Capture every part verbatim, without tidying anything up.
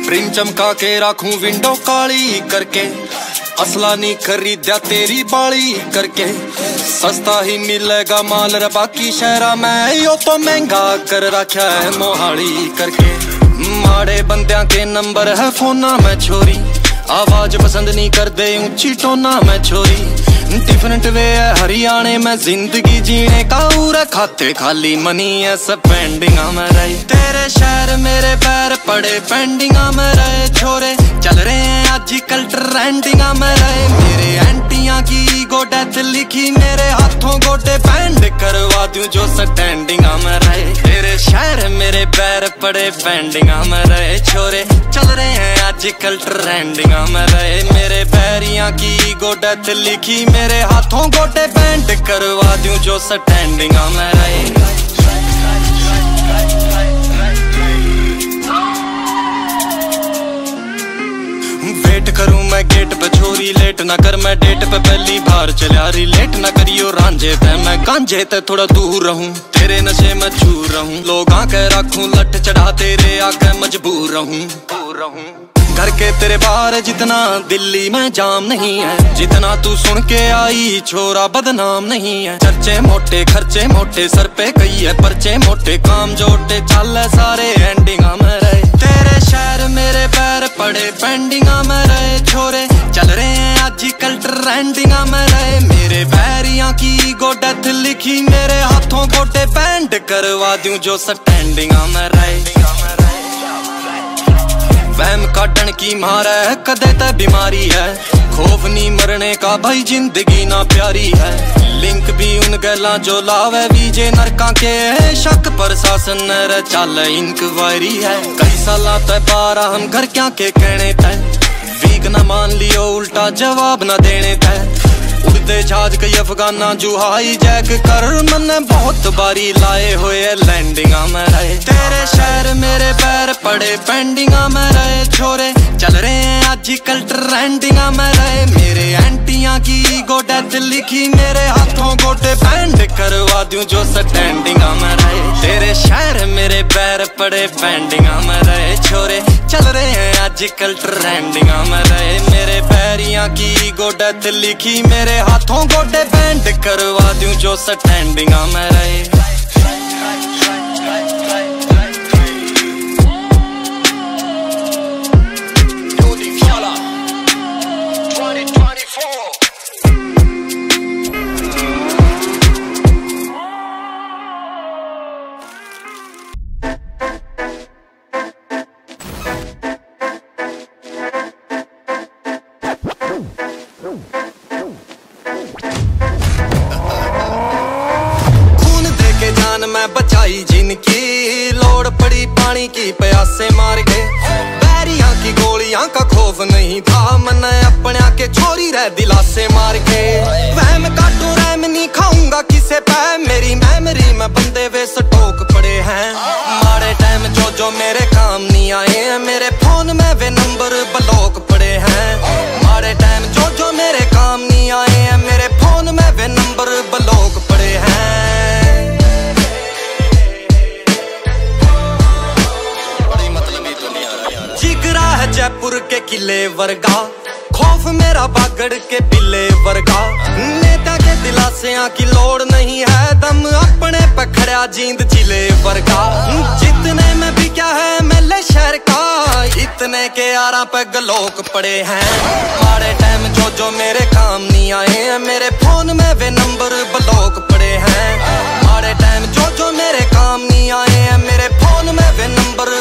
Print चमका के रखूं विंडो काली करके, असला नहीं खरीदा तेरी बाली करके। सस्ता ही मिलेगा माल रे बाकी शहरा में, यो तो महंगा कर रखा है मोहाली करके। माड़े बंदियां के नंबर है फोना में छोरी, आवाज पसंद नहीं कर दे ऊंची टोना में छोरी। डिफरेंट वे है हरियाणे में जिंदगी जीने का, पूरा खाते खाली मनी है स्पेंडिंग में रहे। तेरे शहर मेरे पैर पड़े पेंडिंग में रहे, छोरे चल रहे हैं आजकल ट्रेंडिंग में रहे। मेरे एंटियां की गो डेथ लिखी मेरे हाथों गोटे बैंड करवा दूं जो स्टैंडिंग में रहे। तेरे शहर मेरे पैर पड़े पेंडिंग में रहे, छोरे चल रहे हैं आजकल ट्रेंडिंग में रहे। मेरे पैरियां की गो डेथ लिखी मेरे हाथों गोटे बैंड करवा दूं जो स्टैंडिंग में रहे। वेट करूं मैं गेट पे छोरी, लेट ना कर मैं डेट पे पहली बार चलिया। रिलेट ना करियो रांझे पे मैं गांझे ते थोड़ा दूर रहूं, तेरे नशे में चूर रहूं। लोग आके रखूं लट चढ़ा तेरे आके मजबूर रहूं रहूं। घर के तेरे बाहर जितना दिल्ली में जाम नहीं है, जितना तू सुन के आई छोरा बदनाम नहीं है। चर्चे मोटे खर्चे मोटे सर पे कई है पर्चे मोटे, काम जोटे चल सारे एंडिंग में रहे। तेरे शहर मेरे पैर पड़े पेंडिंग में रहे, छोरे चल रहे हैं आजकल ट्रेंडिंग में रहे। मेरे पैरियां की गो डेथ लिखी मेरे हाथों गोटे बैंड करवा दूं जो स्टैंडिंग में रहे। वहम काटन की मार है कदे ते बीमारी है, खौफ नहीं मरने का भाई जिंदगी ना प्यारी है। लिंक भी उन गैला जो लावे विजय नरका के, शक प्रशासन रे चल इंक्वायरी है। कई साला तय पारा हम घर क्या के कहने तय, वीक ना मान लियो उल्टा जवाब ना देने तय। उड़ते जहाज कई अफगाना जो हाई जैक कर मैंने बहुत बारी लाए हुए लैंडिंग में रहे। तेरे शहर मेरे पैर पड़े पेंडिंग में रहे, छोरे चल रहे हैं आजकल ट्रेंडिंग में रहे। मेरे एंटियां की गो डेथ लिखी मेरे हाथों गोटे बैंड करवा दूं जो स्टैंडिंग में रहे। तेरे शहर मेरे पैर पड़े पेंडिंग में रहे, छोरे चल रहे हैं आजकल ट्रेंडिंग में रहे। मेरे पैरियां की गो डेथ लिखी मेरे हाथों गोटे बैंड करवा दूं जो स्टैंडिंग में रहे। मैं बचाई जिनकी लोड़ पड़ी पानी की प्यासे मार के, बैरियां की गोलियां का खौफ नहीं था मैंने अपने के छोरी रह दिलासे मार के। वहम काटू रैम नहीं खाऊंगा किसे पे, मेरी मेमोरी में बंदे वे स्टॉक पड़े हैं। माड़े टाइम जो जो मेरे काम नहीं आए हैं, मेरे फोन में वे नंबर ब्लॉक पड़े हैं। माड़े टाइम जो जो मेरे काम नहीं आए हैं, मेरे फोन में वे नंबर ब्लॉक पड़े हैं। जयपुर के किले वर्गा, खौफ मेरा बागड़ के बिल्ले वर्गा। नेता के दिलासियां की लोड़ नहीं है, दम अपने पखड़ा जींद जिले वर्गा। जितने में भी क्या है मेले शहर का, इतने के आरा पे गलोक पड़े हैं। माड़े टाइम जो जो मेरे काम नहीं आए हैं, मेरे फोन में वे नंबर ब्लॉक पड़े हैं। माड़े टाइम जो जो मेरे काम नहीं आए हैं, मेरे फोन में वे नंबर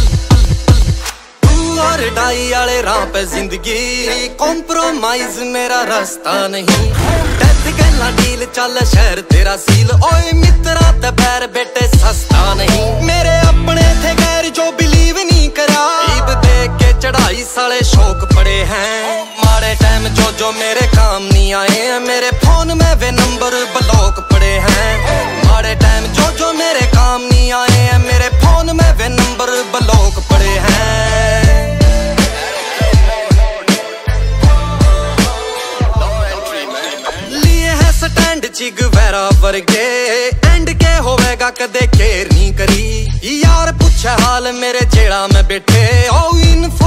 और डाई वाले राह पे जिंदगी, कॉम्प्रोमाइज मेरा रास्ता नहीं। डेथ कहला डील चल शहर तेरा सील, ओए मित्रा ते बैर बेटे सस्ता नहीं। मेरे अपने थे गैर जो बिलीव नहीं करा, ईद देख के चढ़ाई साले शौक पड़े हैं। माड़े टाइम जो जो मेरे काम नहीं आए हैं, मेरे फोन में वे नंबर ब्लॉक पड़े हैं। माड़े टाइम जो जो मेरे काम नहीं आए हैं, मेरे फोन में वे नंबर ब्लॉक पड़े हैं। स्टैंड चिग वैरा वर्गे, एंड के होवेगा कदे केयर नहीं करी। यार पूछे हाल मेरे जेड़ा में बैठे, ओ इन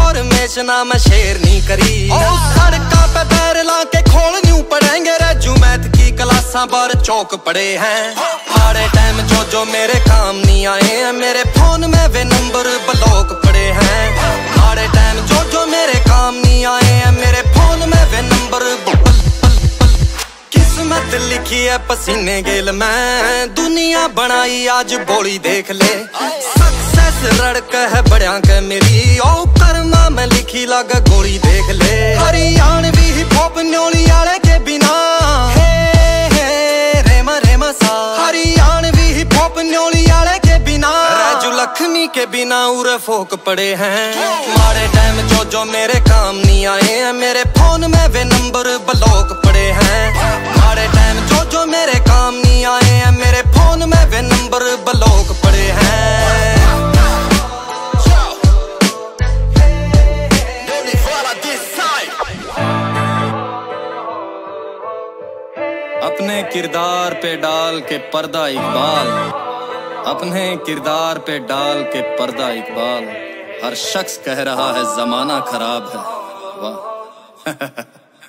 पेश ना मैं शेर नहीं करी। सड़का पे पैर ला के खोल न्यू पढ़ेंगे रज्जू मैथ की क्लासा बार चौक पड़े हैं। माड़े टाइम जो जो मेरे काम नहीं आए हैं, मेरे फोन में वे नंबर ब्लॉक पड़े हैं। माड़े टाइम जो जो मेरे काम नहीं आए हैं, मेरे फोन में वे नंबर पल पल पल। किस्मत लिखी है पसीने गेल में, दुनिया बनाई आज बोली देख ले। सक्सेस रड़क है बड़िया के मेरी, ओ कर्मा में लिखी लग गोली देख ले। हरियाणवी हिप हॉप न्योली आले के बिना हे हे रेमा रेमा सा। हरियाणवी हिप हॉप न्योली आले के बिना, राजू लक्ष्मी के बिना उरे फोक पड़े हैं। माड़े टाइम जो जो मेरे काम नहीं आए हैं, मेरे फोन में वे नंबर ब्लॉक पड़े हैं। माड़े टाइम जो जो मेरे काम नहीं आए हैं, मेरे फोन में वे नंबर ब्लॉक पड़े हैं। अपने किरदार पे डाल के पर्दा इकबाल, अपने किरदार पे डाल के पर्दा इकबाल। हर शख्स कह रहा है जमाना खराब है, वाह।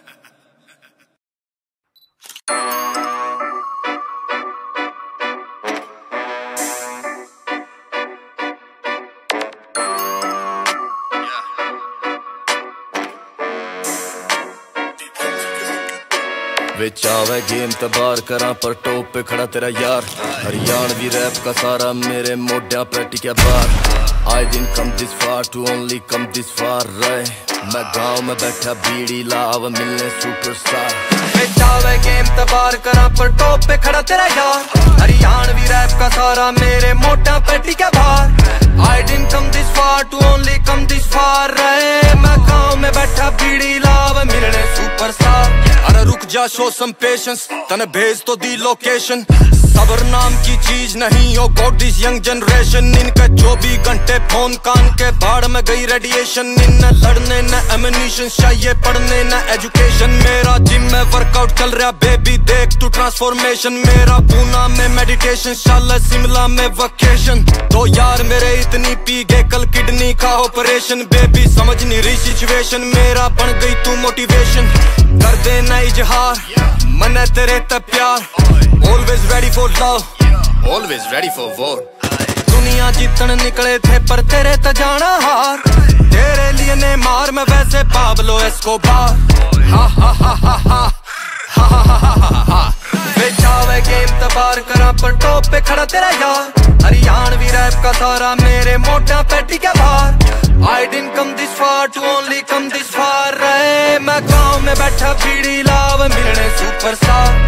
विच आवे गेम ते बार करा पर टॉप पे खड़ा तेरा यार। हरियाणवी रैप का सारा मेरे मोढ्या पे टिका बार। I didn't come this far to only come this far रहे। मैं गाँव में बैठा बीड़ी लाव मिलने सुपरस्टार। विच आवे गेम ते बार करा पर टॉप पे खड़ा तेरा यार। हरियाणवी रैप का सारा मेरे मोढ्या पे टिका बार। I didn't come this far to only come this far रहे। मैं गाँव में बैठा बीड़ी लाव मिलने सुपरस्टार। अरे रुक जा शो सम पेशेंस, तने भेज तो दी लोकेशन। सबर नाम की चीज नहीं हो गॉड दिस यंग जनरेशन। इनका चौबीस घंटे फोन कान के बाढ़ में गई रेडिएशन। इन न लड़ने न एमिनिशन, चाहिए पढ़ने न एजुकेशन। मेरा जिम में वर्कआउट चल रहा बेबी देख तू ट्रांसफॉर्मेशन। मेरा पूना में मेडिटेशन, शाला शिमला में वकेशन। तो यार मेरे इतनी पी गए कल किडनी का ऑपरेशन। बेबी समझ नहीं रही सिचुएशन, मेरा बन गई तू मोटिवेशन। कर देना इजहार मन तेरे तब प्यार। Always ready for love, always ready for war। दुनिया जीतन निकले थे पर तेरे त जाना हार। तेरे लिए ने मार मैं वैसे पाब्लो एस्कोबार। हा हा हा हा हा हा हा हा हा हा। विच आवे गेम ते बार करा पर टॉप पे खड़ा तेरा यार। हरियाणवी रैप का सारा मेरे मोढ्या पे टिका बार। I didn't come this far to only come this far रहे। मैं गाँव में बैठा बीड़ी लाव मिलने सुपरस्टार।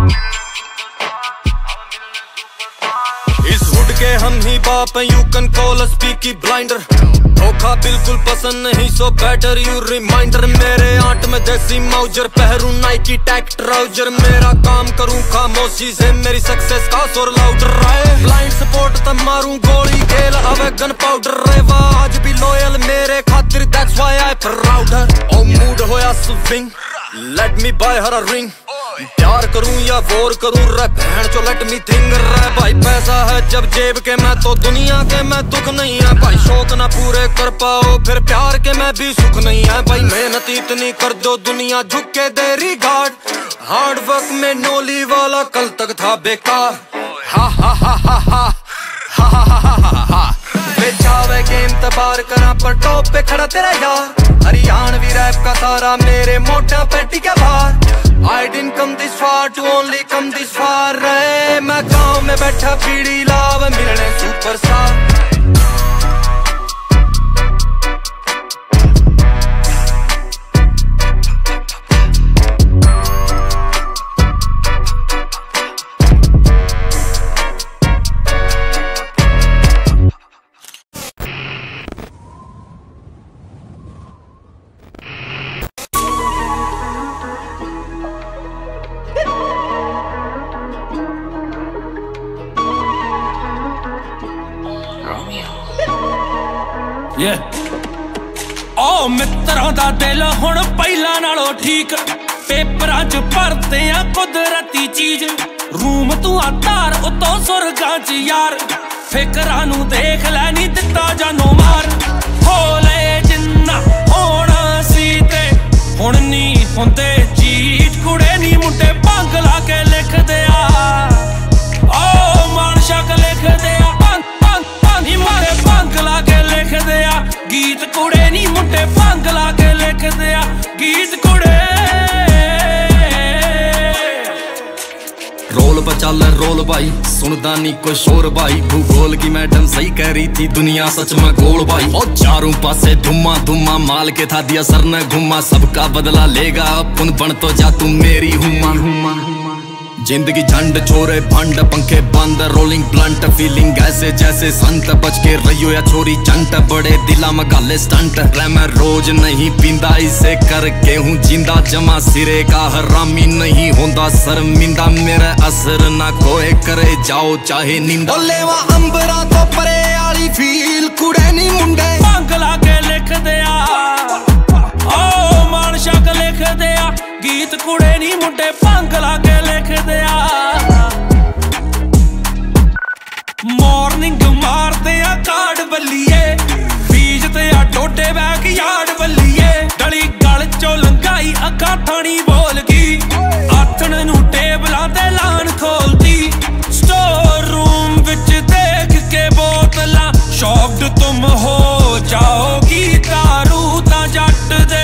इस हुड के हम ही बाप you can call us peaky blinder. धोखा बिल्कुल पसंद नहीं सो बेटर यू रिमाइंडर। मेरे आंट में देसी माउजर पहरू नाइकी टैक ट्राउजर। मेरा काम करूं खामोशी से मेरी सक्सेस का सुर लाउडर रहे। ब्लाइंड सपोर्ट तब मारूं गोली खेल अवे गन पाउडर रेवा। आज भी लॉयल मेरे खातिर दैट्स व्हाई आई प्राउडर। ओ मूड होया swing let me buy her a ring. प्यार करूं या वोर करूं रे बहन चो लेट मी थिंग रे। भाई पैसा है जब जेब के मैं तो दुनिया के मैं दुख नहीं है। भाई शौक ना पूरे कर पाओ फिर प्यार के मैं भी सुख नहीं है। भाई मेहनत इतनी कर दो दुनिया झुक के दे रिगार्ड। हार्ड वर्क में नोली वाला कल तक था बेकार। हा हा हा हा हा हा हा हा हा हा। विच आवे गेम ते बार करा पर टॉप पे खड़ा तेरा यार। हरियाणवी रैप का सारा मेरे मोढ्या पे टिका बार। I didn't come this far to only come this far रहे। मैं गाँव में बैठा बीड़ी लाव मिलने सुपरस्टार। ओ मित्रों दा दिल हुण पहला नालों ठीक। पेपरां च भरते आ कुदरती चीज। रूम तू आधार उतो सुरगां च यार। फिकरां नू देख लै नी दिता जानो मार। हो ले जिन्ना हो कुड़े नी मुंडे भंग ला के लिखदे आ गीत कुड़े। रोल पर चल रोल भाई, सुनदा नी कोई शोर भाई। भूगोल की मैडम सही कह रही थी, दुनिया सच में गोल भाई। और चारों पासे धुमा धुमा माल के था दिया सर ने घुमा। सबका बदला लेगा अपन बन तो जा तू मेरी हुमा हुमा। जिंदगी झंड छोरे भंड पंखे बंद रोलिंग ब्लंट। फीलिंग ऐसे जैसे संत बच के रहियो या छोरी चंट। बड़े दिला में गाले स्टंट मैं रोज नहीं पींदा इसे करके हूँ जिंदा। जमा सिरे का हरामी नहीं होंदा शर्मिंदा। मेरा असर ना कोई करे जाओ चाहे नींदा। लेवा अंबरा तो परे आली फील कुड़े नी मुंडे भंग ला के लिख दिया ओ मान शक लिख दिया गीत कुड़े नी मुंडे भंग ला के लिख दिया। मॉर्निंग मारते आ कार्ड बल्लिए बीजते आ टोटे बैक यार्ड बल्लिए। डली गल चो लंघाई अखा थानी बोल गई आथन नू टेबलां ते लान खोलती। स्टोर रूम विच देख के बोतलां शॉक्ड तुम हो जाओगी दारू ता जट दे।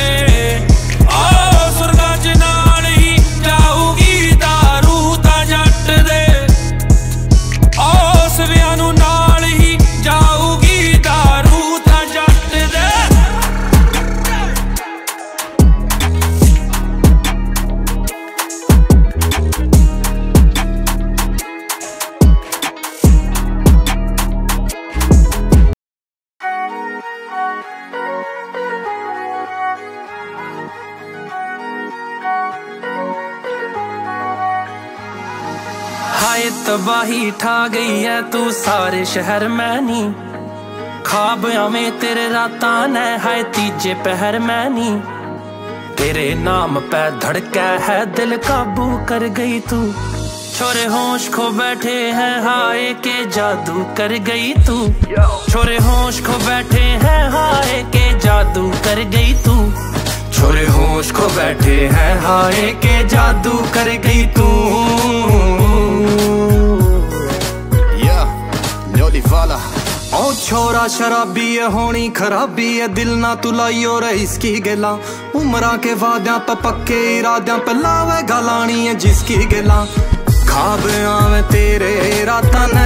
हाय तबाही ठा गई है तू सारे शहर में नी। ख्वाब आवे तेरे रातां ने हाय तीजे पहर में नी। तेरे नाम पे धड़का है दिल काबू कर गई तू। छोरे होश खो बैठे हैं हाय के जादू कर गई तू। छोरे होश खो बैठे हैं हाय के जादू कर गई तू। छोरे होश खो बैठे हैं हाय के जादू कर गई तू। ओ छोरा शराबी है होनी खराबी है दिल ना तू लाइयो रईस की गिला। उमरा के वाद्यां पे पक्के इराद्यां पे लावे गलानी है जिसकी गिला। खाब आवे तेरे रातां ने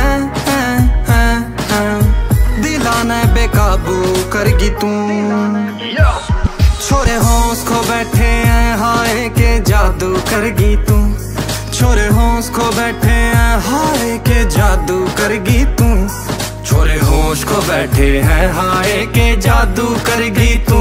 दिला ने बेकाबू करगी तू। छोरे होश खो बैठे हैं हाय के जादू करगी तू। छोरे होश खो बैठे हैं हाय के जादू करगी तू। छोरे होश खो बैठे हैं हाय के जादू करगी तू।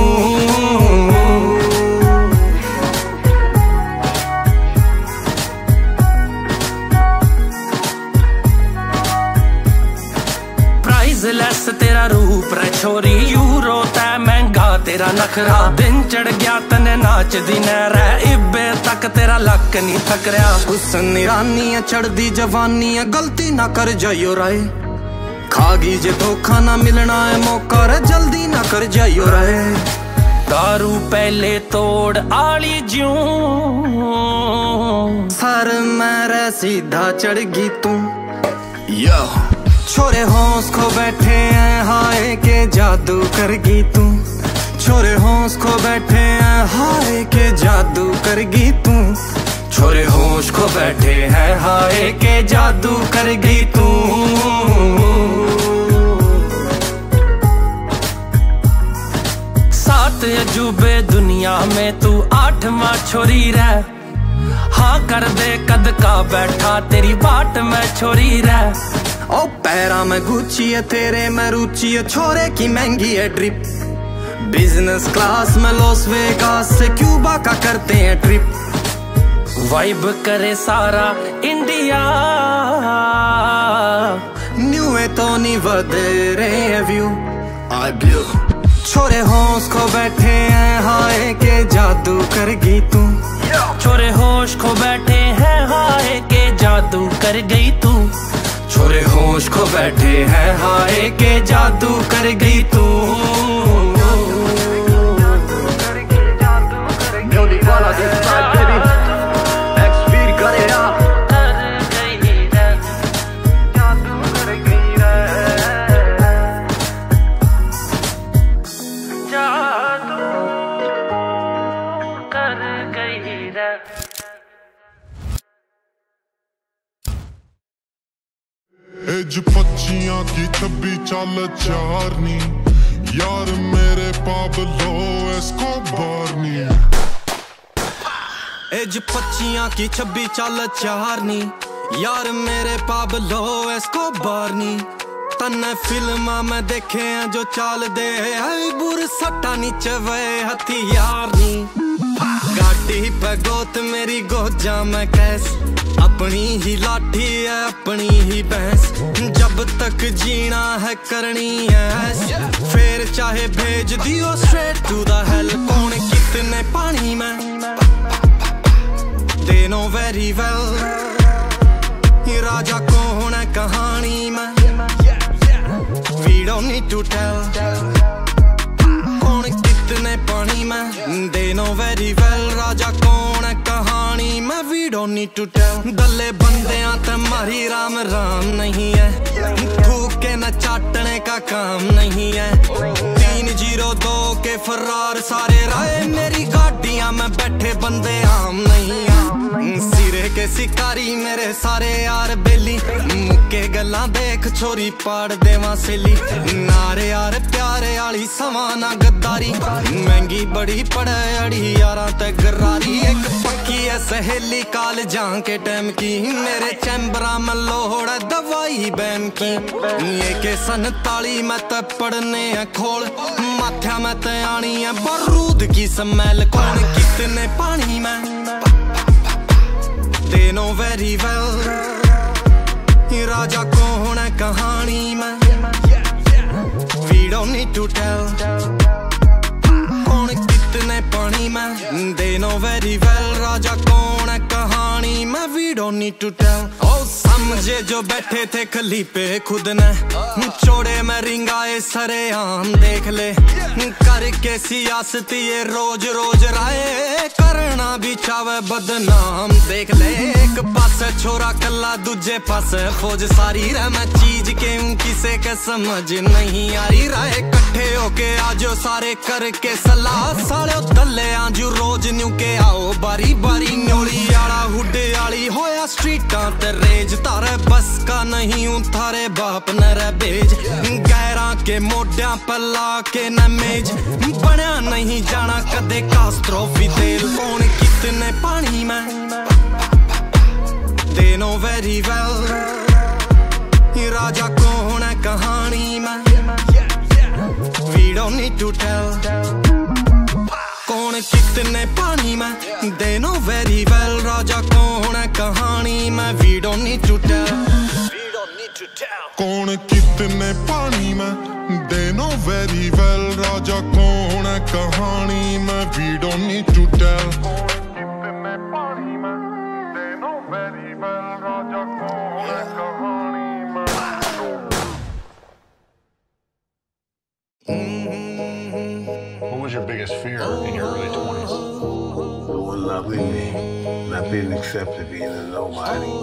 प्राइसलेस तेरा रूप रे छोरी यूरो तै महंगा तेरा नखरा। दिन चढ़ गया तने नाच दी नैरा इब्बे तक तेरा लक नहीं थक रहा। हुस्न ईरानी है चढ़दी जवानी है गलती ना कर जाइयो राय। खागी जे धोखा ना मिलना है मौका रे जल्दी ना कर जाइयो राय। दारू पहले तोड़ आली ज्यों सर मेरे सीधा चढ़गी तू। यो छोरे होश खो बैठे हैं हाय के जादू करगी तू। छोरे होश खो बैठे हैं हाय के जादू करगी तू। छोरे होश खो बैठे हैं हाय के जादू करगी तू। सात अजूबे दुनिया में तू आठवां छोरी रह। हाँ कर दे कद का बैठा तेरी बाट में छोरी रह। ओ पैरा में गुच्ची है तेरे में रुचि है छोरे की महंगी है ड्रिप। बिजनेस क्लास में लॉस वेगास से क्यूबा का करते हैं ट्रिप। वाइब करे सारा इंडिया न्यू है तो नहीं वधरे व्यू आई ब्लू। छोरे होश खो बैठे हैं हाय के जादू करगी तू। छोरे होश खो बैठे हैं हाय के जादू कर गई तू। छोरे होश खो बैठे हैं हाय के जादू कर गई तू। एज पच्चियां की छब्बी चाल चारनी यार मेरे पाब्लो एस्कोबार नी। एज पच्चियां की छब्बी चाल चारनी यार मेरे पाब्लो एस्कोबार नी। तन्ने फिल्मा में देखे हैं जो चाल दे बुर सट्टा नीचे वे हथियार नी। गाड़ी पे गोत मेरी गोजा में कैस अपनी ही लाठी है अपनी ही भैंस। जब तक जीना है करनी है फिर चाहे भेज दियो स्ट्रेट टू द हेल। कौन कितने पानी में they know very well राजा कौन है कहानी में we don't need to tell। कौन कितने पानी में they know very well राजा कौन है कहानी में we don't need to tell। दल्ले बंदियां ते मारी राम राम नहीं है थूक के न चाटने का काम नहीं है। तीन जीरो दो के फरार सारे राय मेरी गाड़ियां में बैठे बंदे आम नहीं है। सिरे के शिकारी मेरे सारे यार बेली मुक्के गल्लां देख छोरी पाड़ देवा सेली। नारे यार प्यारे आली समाना गद्दारी महंगी बड़ी पड़े अड़ी यारा ते गरारी। एक पक्की है सहेली काल जां के टाइम की मेरे चैम्बरा में लोड़ है दवाई बैम की। ये के सनताली में ते पड़ने है खोल माथ्या में ते आनी है बारूद की स्मेल। कौन कितने पानी में they know very well राजा कौन है कहानी में we don't need to tell। कौन कितने पानी में they know very well राजा कौन है कहानी में we don't need to tell। ओ समझे जो बैठे थे खली पे खुद ने चौड़े में रिंगाए सरे आम देख ले करके सियासती ये रोज रोज राय करना भी चावे बदनाम देख ले। एक पास छोरा कल्ला दूजे पास फौज सारी रह मैं चीज के हूँ किसे के समझ नहीं आ रही राय। कट्ठे होके आजो सारे करके सलाह साले दल्ले आजू रोज न्यू के आओ बारी बारी। न्योली आला हुडे आली होया स्ट्रीटां ते रेज तारे बस का नहीं हूँ थारे बाप न रे बेज। गैरा के मोड्या पला के न मेज बनया नहीं जाना कदे कास्ट्रो फिदेल। कौन कितने पानी में they know very well राजा कौन है कहानी में we don't need to tell। कौन कितने पानी में they know very well राजा कौन है कहानी में we don't need to tell। कौन कितने पानी में they know very well राजा कौन है कहानी में we don't need to tell। कितने पानी में they know very well राजा कौन है कहानी में। What was your biggest fear in your early twenties? The one not leaving, not being accepted, being a nobody.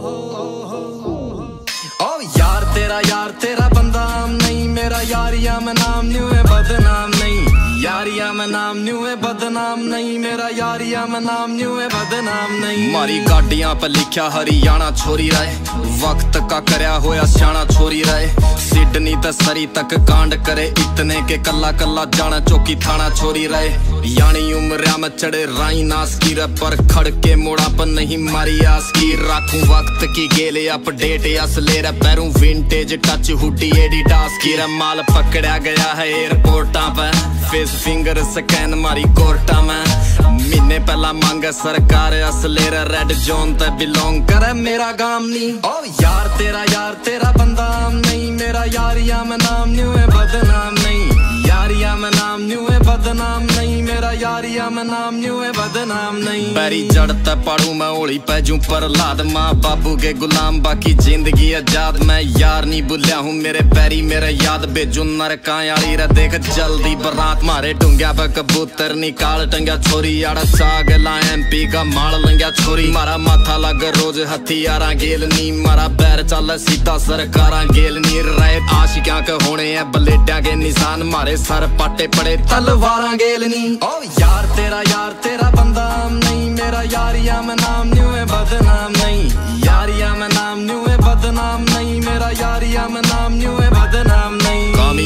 ओ यार तेरा यार तेरा बंदा नहीं मेरा यारिया में नाम न्यू है बदनाम नहीं। यारिया में नाम न्यू है बदनाम नहीं मेरा यारिया में नाम न्यू है बदनाम नहीं। मारी गाड़ियां पे लिखा हरियाणा छोरी रहे वक्त का करया होया सियाना छोरी रहे। सिडनी ते सरी तक कांड करे इतने के कल्ला कल्ला जाना चौकी थाना छोरी रहे। यानी उम्र में चढ़े राई नास की रे पर खड़ के मोड़ा पर नहीं मारी आस की। राखूं वक्त की गेले अपडेट असले रे पैरों विंटेज टच हुडी एडिडास की रे। माल पकड़ा गया है एयरपोर्टा पे फेस फिंगर स्कैन मारी कोर्टा में। महीने पहला मांग सरकार असले रे रेड जोन ते बिलोंग करे मेरा गाम नी। ओ यार तेरा यार तेरा बंदा नहीं मेरा यारिया में नाम न्यू है बदनाम नहीं। यारिया में नाम न्यू है बदनाम नहीं मेरा यारिया में नाम न्यू है बदनाम नहीं। पैरी जड़ता पढ़ू मैं ओली पैजू पर लाद माँ बाबू के गुलाम बाकी जिंदगी आजाद। मैं यार नहीं भुलिया हूँ मेरे पैरी मेरे याद बेजू नरका यारी रे देख जल्दी बरात मारे डूंग्या पे कबूतर निकाल टंग्या छोरी आड़ा साग ला एम पी का माल लंग्या छोरी। मारा माथा लग रोज हथियारा गेल नी मारा पैर चल सीधा सरकारा गेल नी। रहे आशिकां के होने हैं बलेटिया के निशान मारे सर पाटे पड़े तलवारा गेल नी। ओ यार तेरा यार तेरा बंदा नहीं मेरा यारिया में नाम न्यू है बदनाम नहीं। यारिया में नाम न्यू है बदनाम नहीं मेरा यारिया में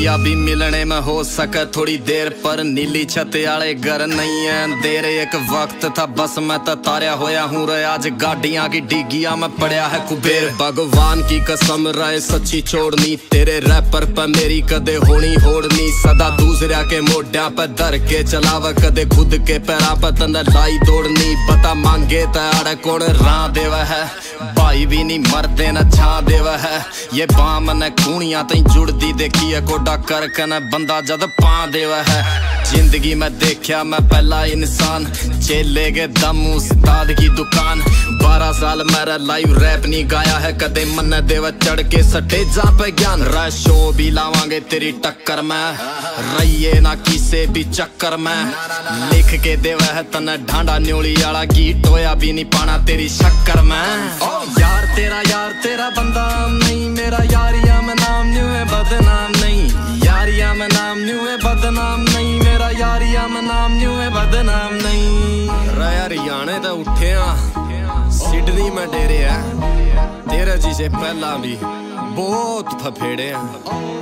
कामयाबी मिलने में हो सके थोड़ी देर, पर नीली छत आले घर नहीं है देर। एक वक्त था बस मैं तो तारिया होया हूँ रे, आज गाड़ियां की डिगिया में पड़या है कुबेर। भगवान की कसम राय सच्ची छोड़नी, तेरे रैपर पे मेरी कदे होनी होड़नी। सदा दूसरा के मोढ्या पे धर के चलाव, कदे खुद के पैरा पे तने लाई दौड़नी। पता मांगे ताड़ कौन राह देवा है, भाई भी नहीं मरदे न छा देवा है। ये बाम ने खूनिया तई जुड़दी देखी है, कोडा करके न बंदा जद पा देवा है। जिंदगी में देखा मैं पहला इंसान, चेले के दम उस्ताद की दुकान। बारह साल मेरा लाइव रैप नहीं गाया है, कदे मन देवा चढ़ के स्टेजा पे ज्ञान। शो भी लावांगे तेरी टक्कर में, रहिए ना किसे भी चक्कर में। लिख के देवा है तने ढांडा न्योली आला गीत, होया भी नहीं पाना तेरी शक्कर में। यार तेरा यार तेरा बंदा नहीं, मेरा यारिया में नाम न्यू है बदनाम नहीं। यारिया में नाम न्यू है बदनाम नहीं, मेरा यारिया में नाम न्यू है बदनाम नहीं। हरियाणे तो उठे सिडनी में डेरे है, तेरे जी से पहला भी बहुत फफेड़े हैं।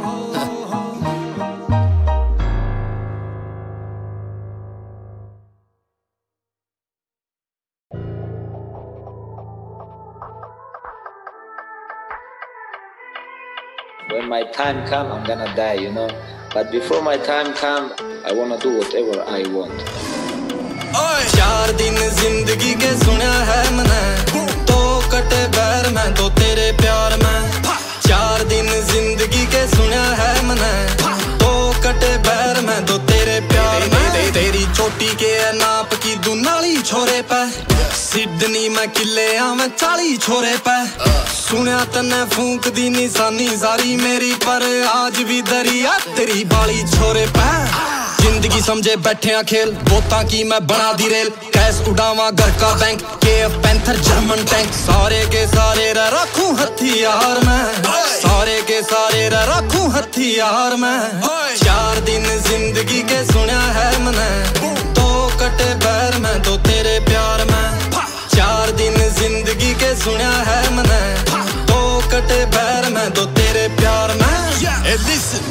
When my time come, I'm gonna die, you know. But before my time come, I wanna do whatever I want. चार दिन जिंदगी के सुना है मैंने, तो कटे बैर में तो तेरे प्यार में। चार दिन जिंदगी के सुना है मैंने, तो कटे बैर में तो तेरे प्यार में। तेरी चोटी के नाप की दुनाली छोरे पे, सिडनी में किले में चाली छोरे पे। सुनिया तने फूंक दी निशानी सारी मेरी, पर आज भी दरिया तेरी बाली छोरे पे। जिंदगी समझे बैठे आ खेल, बोता की मैं बना दी रेल। कैश उड़ावा घर का bank, KF panther German tank. सारे के सारे रखूं हथियार में, सारे के सारे रखूं हथियार में। चार दिन जिंदगी के सुना है मैंने, तो कटे बैर में तो तेरे प्यार में। चार दिन जिंदगी के सुना है मैंने, तो कटे बैर में तो तेरे प्यार में। Hey, listen.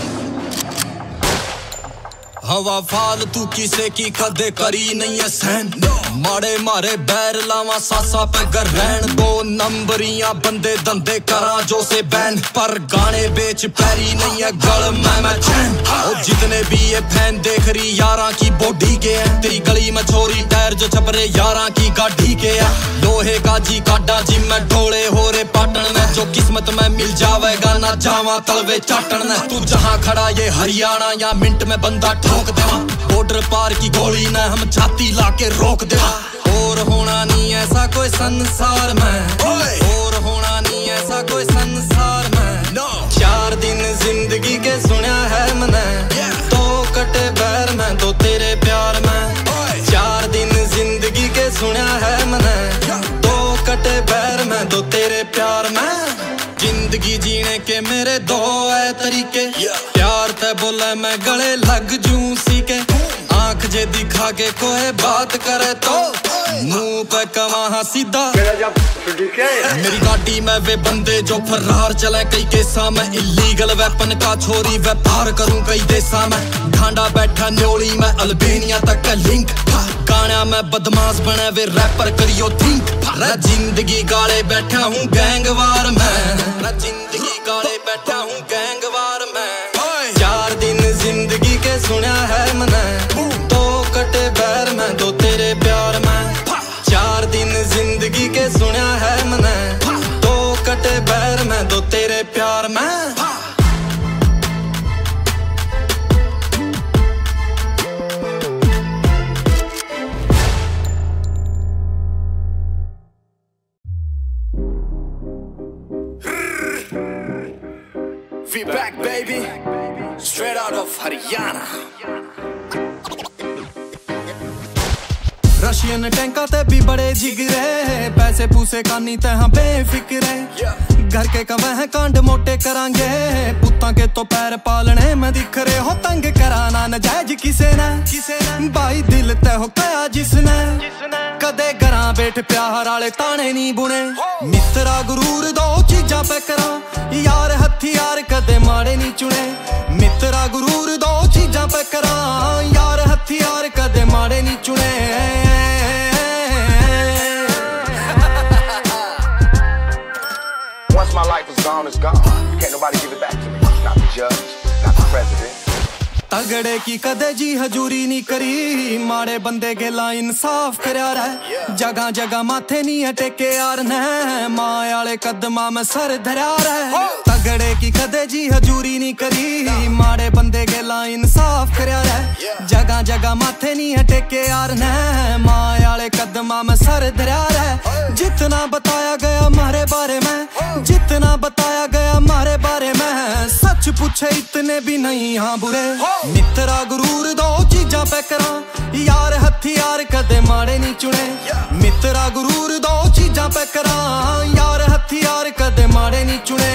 हवा फालतू किसे की कदे करी नहीं है सहन, मारे मारे बैर लावा सासा पे घर रहन। दो नंबरियां बंदे धंधे करा जो से बैन, पर गाने बेच पैरी नहीं है गल में मैं चैन। और जितने भी ये फैन देख रही यारा की बॉडी के हैं, तेरी गली में छोरी टायर जो छपरे यारा की गाड़ी के है। लोहे का जी काटा जी में ढोले हो रे पाटन में, जो किस्मत में मिल जावेगा ना जावा तलवे चाटन में। तू जहाँ खड़ा ये हरियाणा या मिनट में बंदा ठोक देवा, बॉर्डर पार की गोली न हम छाती लाके रोक देवा। और होना नहीं ऐसा कोई संसार में, और होना नहीं ऐसा कोई संसार में। चार दिन जिंदगी के सुना है मैंने, तो कटे बैर में तो तेरे प्यार में। चार दिन जिंदगी के सुना है मैंने, तो कटे बैर में तो तेरे प्यार में। जिंदगी जीने के मेरे दो है तरीके, प्यार ते बोले मैं गले लग जूं सी के। आंख जे दिखा के कोई बात करे तो मुंह पे कवा सीधा। मेरी गाड़ी में वे बंदे जो फरार चले कई केसा में, इलीगल वेपन का छोरी व्यापार करूं कई देशा में। ढांडा बैठा न्योली में अल्बेनिया तक का लिंक, गाना में बदमाश बने वे रैपर करियो थिंक। जिंदगी गाले बैठा हूँ गैंगवार में, जिंदगी गाले बैठा हूँ गैंगवार में। चार दिन जिंदगी के सुना है मैंने, तो कटे बैर में तो तेरे प्यार में। चार दिन जिंदगी के सुना है मैंने, तो कटे बैर में तो तेरे प्यार में। We back baby, straight out of Haryana. Russian टैंका ते भी बड़े जिगरे, पैसे पूसे कानी ते हाँ बेफिक्रे। घर के कवे हैं कांड मोटे करांगे, पुत्ता के तो पैर पालने में दिख रहे हो। तंग कराना न जायज किसे ने, किसे ने भाई दिल ते हो कया जिसने, कदे करा ना बैठ प्यार आले ताने नी बुने मित्रा गुरूर दो चीजां पे करा यार हथियार कदे माड़े नी चुने मित्रा गुरूर दो चीजां पे करा यार हथियार कदे माड़े नी चुने Once my life is gone, it's gone. Can't nobody give it back to me. Not the judge, not the president. तगड़े की कदे जी हजूरी नी करी माड़े बंदे गेला इंसाफ करया रह जगह जगह माथे नी टेके यार ने माँ आले कदमा में सर धरया रह तगड़े की कदे जी हजूरी नी करी माड़े बंदे गेला इंसाफ करया रह जगह जगह माथे नी टेके यार ने माँ आले कदमा में सर धरया रह जितना बताया गया मारे बारे में जितना बताया गया मारे बारे में सच पूछे इतने भी नहीं हाँ बुरे मित्रा गुरूर दो चीजां पे करा यार हथियार कदे माड़े नी चुने मित्रा गुरूर दो चीजां पे करा यार हथियार कदे माड़े नी चुने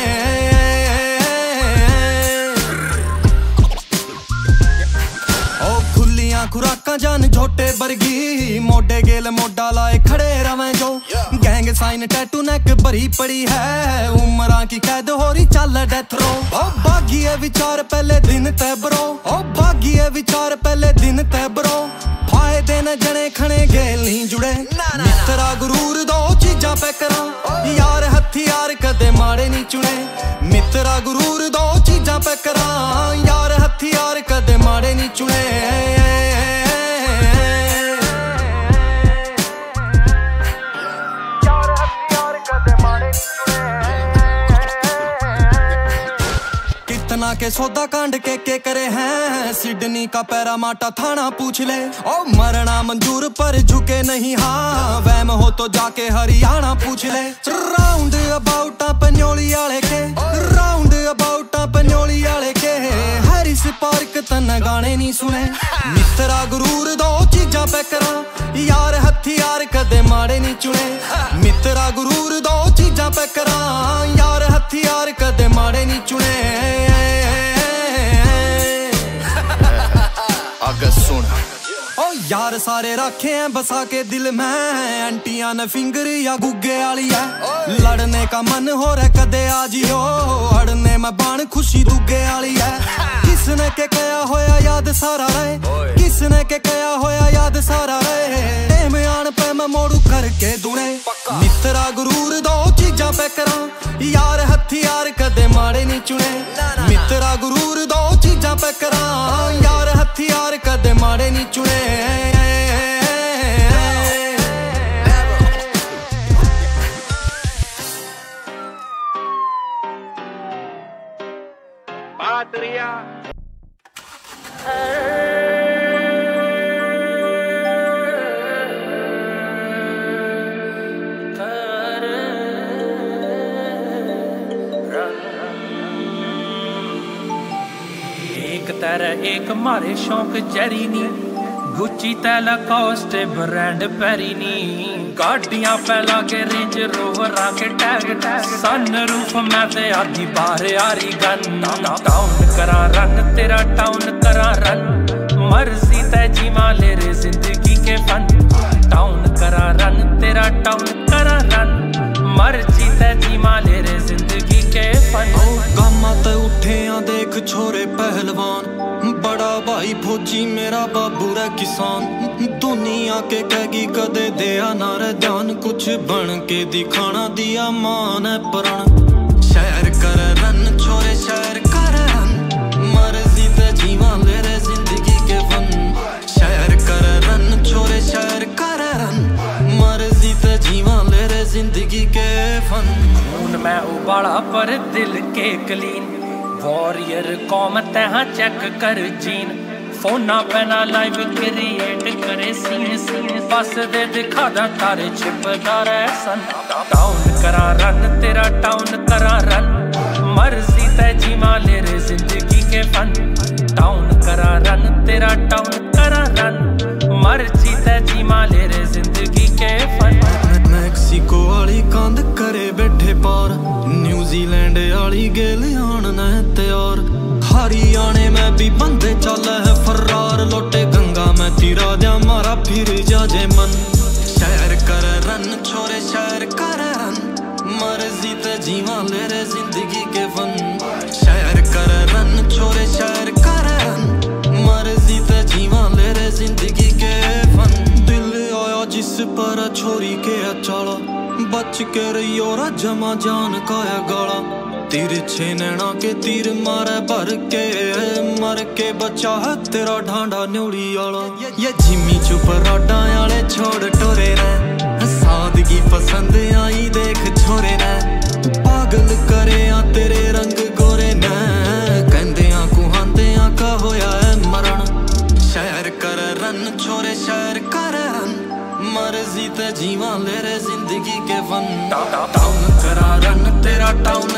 ओ खुलियां खुराकां जान झोटे बरगी मोडे गेल मोडा लाए खड़े रवें जो गैंग साइन टैटू नेक भरी पड़ी है उमरा की कैद हो रही चल डेथ रो ओ बागिए विचार पहले दिन ते ब्रो ओ बागिए विचार पहले दिन ते ब्रो फायदे न जने खने गेल नहीं जुड़े मित्रा गुरूर दो चीजां पे करा यार हथियार कदे माड़े नहीं चुने मित्रा गुरूर दो चीजां पे करा यार हथियार कदे माड़े नहीं चुने कितना के सौदा कांड के के करे हैं सिडनी का पैरा माटा थाना पूछ ले ओ मरना मंजूर पर झुके नहीं हाँ वहम हो तो जाके हरियाणा पूछ ले राउंड अबाउट पन्योली आले के राउंड अबाउट पन्योली आले के हैरिस पार्क तन गाने नहीं सुने मित्रा गुरूर दो चीजां पे करा यार हथियार कदे माड़े नहीं चुने मित्रा गुरूर दो चीजां पे करा यार हथियार कदे माड़े नहीं चुने अगर सुन ओ यार सारे रखे हैं बसा के दिल में आंटियां ने फिंगर या गुग्गे वाली है लड़ने का मन हो रहा कदे आ जियो अड़ने में बाण खुशी दुग्गे वाली है किसने के कया होया याद सारा रहे किसने के कया होया याद सारा रहे टेम आन पे मैं मोड़ू करके दुने मित्रा गुरूर दो चीजां पे करा यार हथियार कदे माड़े नहीं चुने मित्रा गुरूर दो चीजां पे करा यार हथियार कदे माड़े नहीं चुने Patria. एक तरह एक मारे शौक जरी नी गुच्ची तैला कॉस्ट ब्रांड पैरी नी गाड़ियां फैला के रेंज रोवर के टैग सन रूफ मैं ते आधी बाहर यारी गन टाउन करा रन तेरा टाउन करा रन मर्जी तय जीवा ले रे जिंदगी के फन टाउन करा रन तेरा टाउन करा रन मर्जी तय जीवा ले रे जिंदगी के फन गामा ते उठे आ देख छोरे पहलवान बड़ा भाई फौजी मेरा बाबू रे किसान दुनिया के कहेगी कदे दिया ना रे जान कुछ बन के दिखाना दिया मान है प्रण शहर कर रन छोरे शहर कर रन मर्जी ते जीवा ले रे जिंदगी के फन शहर कर रन छोरे शहर कर रन मर्जी ते जीवा ले रे जिंदगी के फन खून मैं उबाला पर दिल के क्लीन वॉरियर कौम तहा चेक कर जीन फोना पैना लाइव क्रिएट करे सीन सीन बस दे दिखा दा तारे छिपदार सन टाउन करा रन तेरा टाउन करा रन मर्जी तय जीवा ले रे जिंदगी के फन टाउन करा रन तेरा टाउन करा रन मर्जी तय जीवा ले रे जिंदगी के फन मैक्सिको वाली कंध करे बैठे पार न्यूजीलैंड वाली गेल आन न तैयार हरियाणे में भी बंदे चल है फरार लोटे गंगा में तीरा जा मारा फिर जा जे मन शहर कर इस पर छोरी के अचाला बच के रहियो जमा जान का है गाला तिरछे नैना के तीर मारे भर के मर के बचा है तेरा ढांडा न्योड़ी आला ये जिम्मी चुप राडा आले छोड़ टोरे ने सादगी पसंद आई देख छोरे ने पागल करे आ तेरे रंग गोरे ने कहंदे आ कुहांदे आ का होया है मरण शहर कर रन छोरे शहर कर रन मर्जी ते जीवा ले रे जिंदगी के फन टाउन करा रन तेरा टाउन